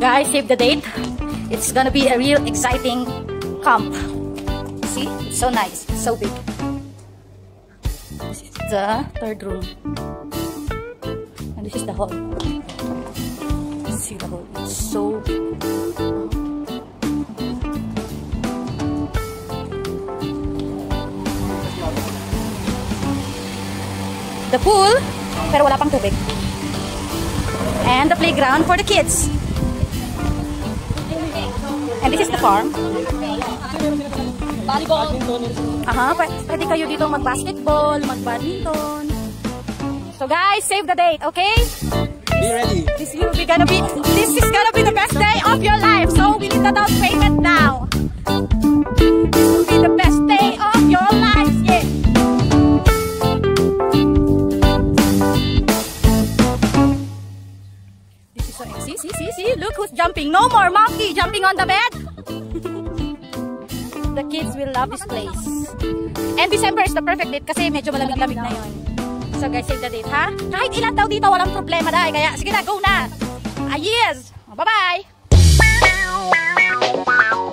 guys, save the date. It's gonna be a real exciting camp. See? It's so nice. It's so big. This is the third room. And this is the hall. See the hall. It's so big. The pool, pero wala pang tubig. And the playground for the kids. And this is the farm. Volleyball. Pwede kayo dito mag-basketball, mag-badminton. So guys, save the date, okay? Be ready. This is gonna be the best day of your life. So we need the down payment now. This will be the best day of your life, yeah. This is so see, look who's jumping. No more monkey jumping on the bed. The kids will love this place. And December is the perfect date kasi medyo malamig-lamig na yun. So guys, save the date, ha? Kahit ilan daw dito, walang problema dahil. Kaya, sige na, go na! Ah, yes! Bye-bye!